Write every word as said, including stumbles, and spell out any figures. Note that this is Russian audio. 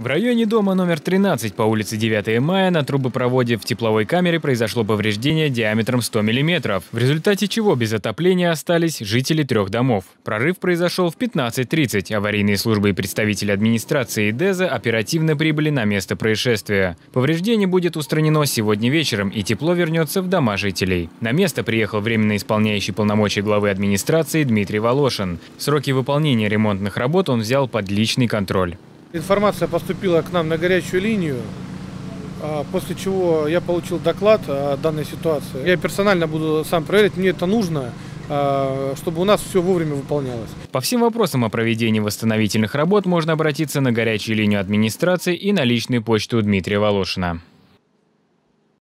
В районе дома номер тринадцать по улице девятого мая на трубопроводе в тепловой камере произошло повреждение диаметром сто миллиметров, в результате чего без отопления остались жители трех домов. Прорыв произошел в пятнадцать тридцать. Аварийные службы и представители администрации ДЭЗа оперативно прибыли на место происшествия. Повреждение будет устранено сегодня вечером, и тепло вернется в дома жителей. На место приехал временно исполняющий полномочия главы администрации Дмитрий Волошин. Сроки выполнения ремонтных работ он взял под личный контроль. Информация поступила к нам на горячую линию, после чего я получил доклад о данной ситуации. Я персонально буду сам проверять, мне это нужно, чтобы у нас все вовремя выполнялось. По всем вопросам о проведении восстановительных работ можно обратиться на горячую линию администрации и на личную почту Дмитрия Волошина.